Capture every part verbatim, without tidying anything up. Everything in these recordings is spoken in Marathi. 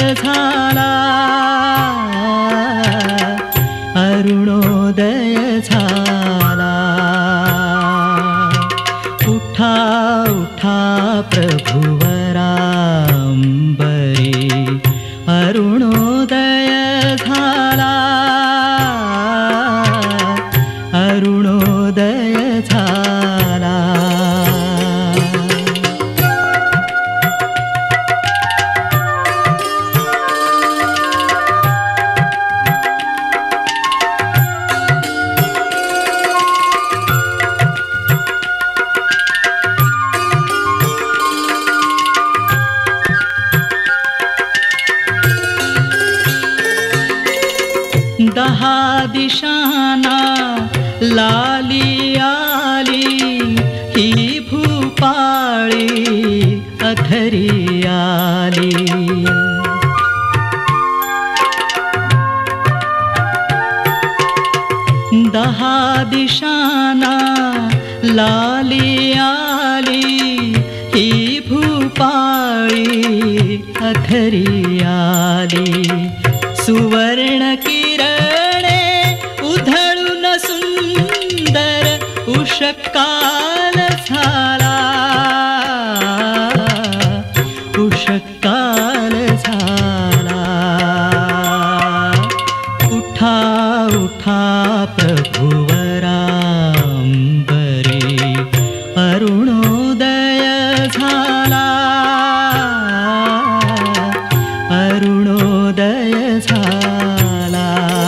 झाला, अरुणोदय झाला. उठा उठा प्रभुवरा अंबरी, अरुणोदय झाला, अरुणोदय झाला. दहा दिशांना लाली आली, ही भूपाळी अधरी आली. दहा दिशांना लाली आली, ही भूपाळी अधरी आली. सुवर्ण किरणे उधळून सुंदर उषःकाल झाला, उषःकाल झाला. उठा उठा प्रभुवरा अंबरी, अरुणोदय झाला, अरुणोदय झाला.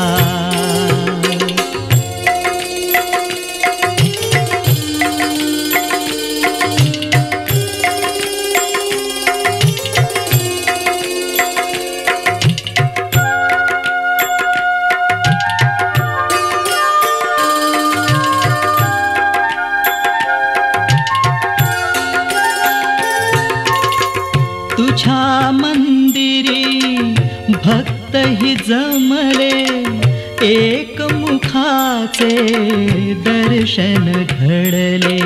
तुझ्या मंदिरी भक्त ही जमले, एक मुखाचे दर्शन घडले.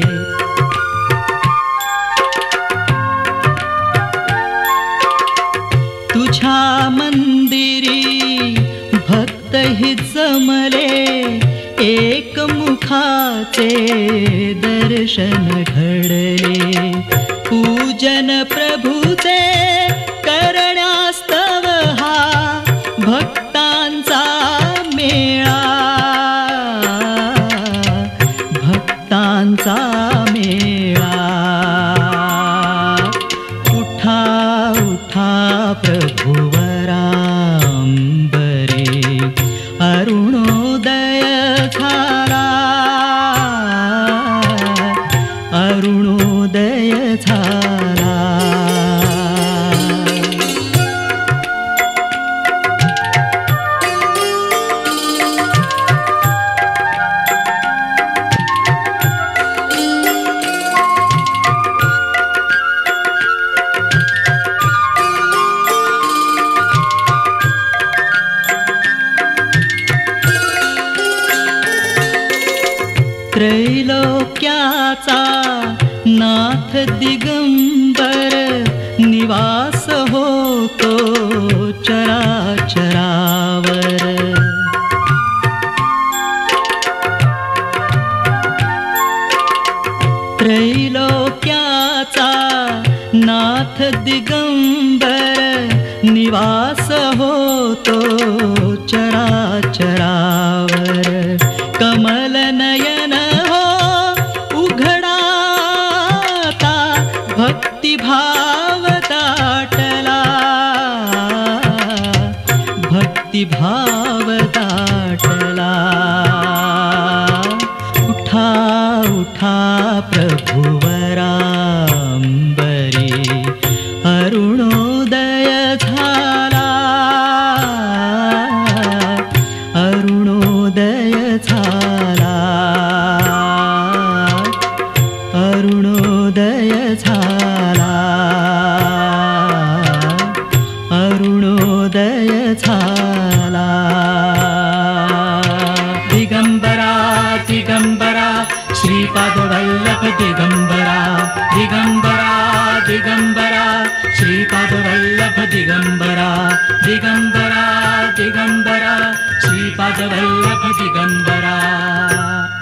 तुझ्या मंदिरी भक्त ही जमले, एक मुखाचे दर्शन घडले. पूजन प्रभूचे करण्यास्तव हा भक्तांचा मेळा, भक्तांचा मेळा. उठा उठा प्रभुवरा अंबरी, अरुणोदय झाला, अरुणोदय झाला. त्रैलोक्याचा नाथ दिगंबर, निवास होतो चराचरावर. त्रैलोक्याचा नाथ दिगंबर, निवास होतो चराचरावर. कमल नयन हो उघडाता, भक्तिभाव दाटला, भक्तिभाव दाटला. उठा उठा प्रभुवरा अंबरी, अरुणोदय झाला, अरुणोदय झाला, अरुणोदय झाला, अरुणोदय झाला. दिगंबरा दिगंबरा श्रीपादवल्लभ दिगंबरा, दिगंबरा दिगंबरा श्री श्रीपादवल्लभ दिगंबरा दिगंबरा दिगंबरा श्रीपादवल्लभ दिगंबरा